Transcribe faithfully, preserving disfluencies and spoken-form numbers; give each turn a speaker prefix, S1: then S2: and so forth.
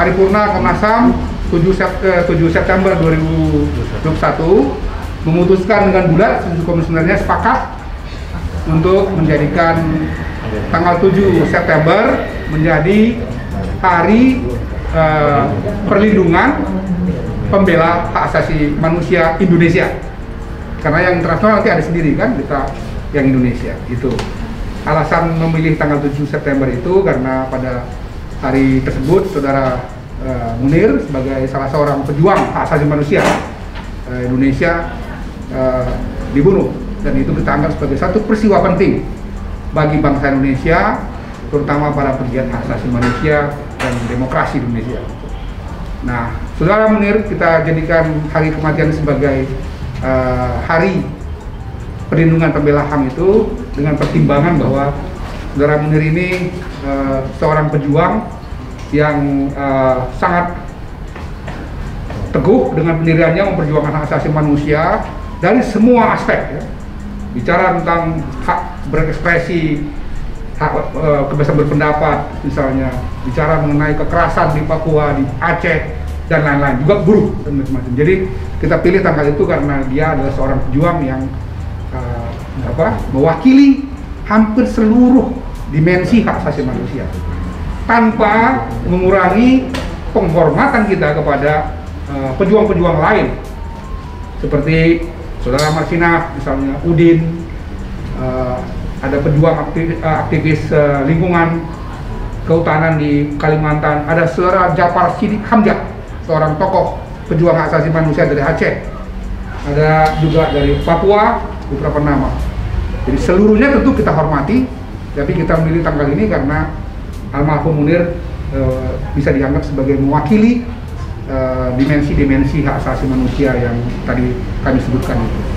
S1: paripurna Komnas H A M tujuh September dua ribu dua puluh satu memutuskan dengan bulat, komisionernya sepakat untuk menjadikan tanggal tujuh September menjadi hari uh, perlindungan pembela hak asasi manusia Indonesia. Karena yang internasional nanti ada sendiri kan, kita yang Indonesia. Itu alasan memilih tanggal tujuh September itu karena pada hari tersebut saudara uh, Munir sebagai salah seorang pejuang hak asasi manusia uh, Indonesia uh, dibunuh, dan itu kita anggap sebagai satu peristiwa penting bagi bangsa Indonesia, terutama para pegiat hak asasi manusia dan demokrasi Indonesia. Nah, saudara Munir kita jadikan hari kematian sebagai uh, hari perlindungan pembela H A M itu dengan pertimbangan bahwa saudara Munir ini uh, seorang pejuang yang uh, sangat teguh dengan pendiriannya memperjuangkan hak asasi manusia dari semua aspek, ya. Bicara tentang hak berekspresi, hak uh, kebebasan berpendapat misalnya, bicara mengenai kekerasan di Papua, di Aceh dan lain-lain, juga buruh dan macam-macam. Jadi kita pilih tanggal itu karena dia adalah seorang pejuang yang uh, apa mewakili hampir seluruh dimensi hak asasi manusia tanpa mengurangi penghormatan kita kepada pejuang-pejuang uh, lain seperti saudara Marsina misalnya, Udin, uh, ada pejuang aktivis, uh, aktivis uh, lingkungan kehutanan di Kalimantan, ada saudara Jafar Sidik Hamzah, seorang tokoh pejuang hak asasi manusia dari Aceh, ada juga dari Papua beberapa nama. Jadi seluruhnya tentu kita hormati, tapi kita memilih tanggal ini karena almarhum Munir uh, bisa dianggap sebagai mewakili dimensi-dimensi uh, hak asasi manusia yang tadi kami sebutkan itu.